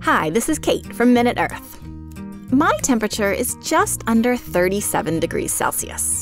Hi, this is Kate from MinuteEarth. My temperature is just under 37 degrees Celsius,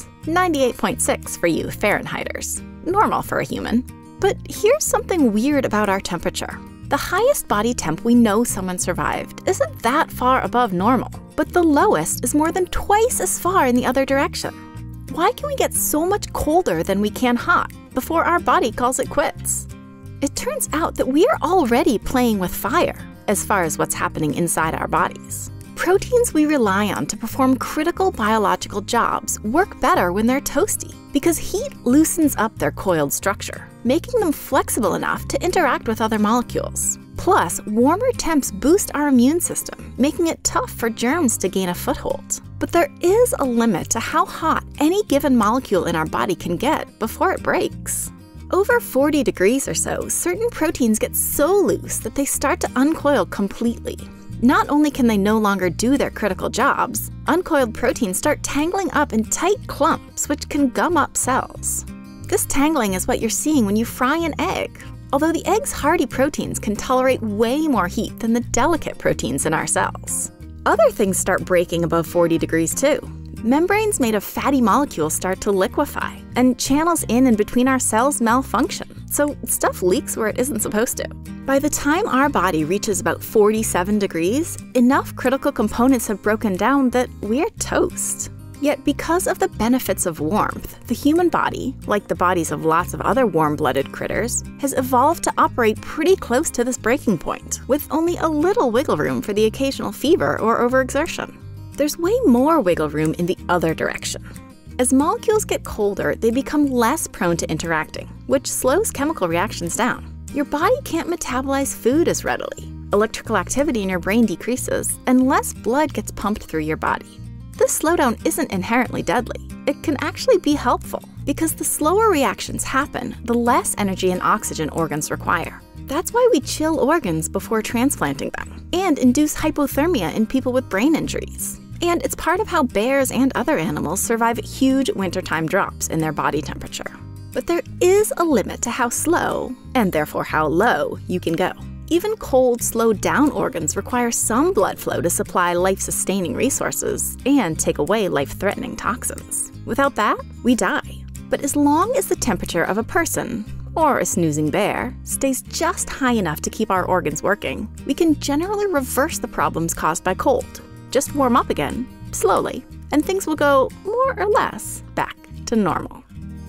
98.6 for you Fahrenheiters, normal for a human. But here's something weird about our temperature. The highest body temp we know someone survived isn't that far above normal, but the lowest is more than twice as far in the other direction. Why can we get so much colder than we can hot before our body calls it quits? It turns out that we are already playing with fire as far as what's happening inside our bodies. Proteins we rely on to perform critical biological jobs work better when they're toasty because heat loosens up their coiled structure, making them flexible enough to interact with other molecules. Plus, warmer temps boost our immune system, making it tough for germs to gain a foothold. But there is a limit to how hot any given molecule in our body can get before it breaks. Over 40 degrees or so, certain proteins get so loose that they start to uncoil completely. Not only can they no longer do their critical jobs, uncoiled proteins start tangling up in tight clumps which can gum up cells. This tangling is what you're seeing when you fry an egg, although the egg's hardy proteins can tolerate way more heat than the delicate proteins in our cells. Other things start breaking above 40 degrees too. Membranes made of fatty molecules start to liquefy, and channels in and between our cells malfunction, so stuff leaks where it isn't supposed to. By the time our body reaches about 47 degrees, enough critical components have broken down that we're toast. Yet because of the benefits of warmth, the human body, like the bodies of lots of other warm-blooded critters, has evolved to operate pretty close to this breaking point, with only a little wiggle room for the occasional fever or overexertion. There's way more wiggle room in the other direction. As molecules get colder, they become less prone to interacting, which slows chemical reactions down. Your body can't metabolize food as readily. Electrical activity in your brain decreases, and less blood gets pumped through your body. This slowdown isn't inherently deadly. It can actually be helpful, because the slower reactions happen, the less energy and oxygen organs require. That's why we chill organs before transplanting them, and induce hypothermia in people with brain injuries. And it's part of how bears and other animals survive huge wintertime drops in their body temperature. But there is a limit to how slow, and therefore how low, you can go. Even cold, slowed down organs require some blood flow to supply life-sustaining resources and take away life-threatening toxins. Without that, we die. But as long as the temperature of a person, or a snoozing bear, stays just high enough to keep our organs working, we can generally reverse the problems caused by cold. Just warm up again, slowly, and things will go more or less back to normal.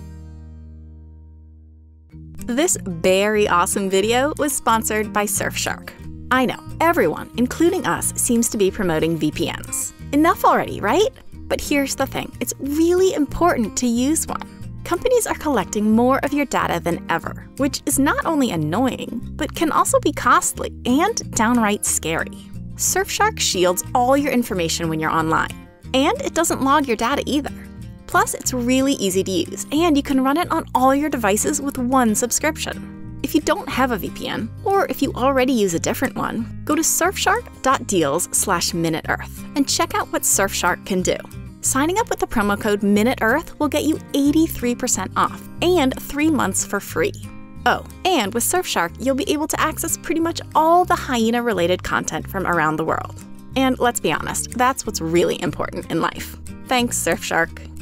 This very awesome video was sponsored by Surfshark. I know, everyone, including us, seems to be promoting VPNs. Enough already, right? But here's the thing, it's really important to use one. Companies are collecting more of your data than ever, which is not only annoying, but can also be costly and downright scary. Surfshark shields all your information when you're online, and it doesn't log your data either. Plus, it's really easy to use, and you can run it on all your devices with one subscription. If you don't have a VPN, or if you already use a different one, go to surfshark.deals/MinuteEarth and check out what Surfshark can do. Signing up with the promo code MinuteEarth will get you 83% off and 3 months for free. Oh, and with Surfshark, you'll be able to access pretty much all the hyena-related content from around the world. And let's be honest, that's what's really important in life. Thanks, Surfshark.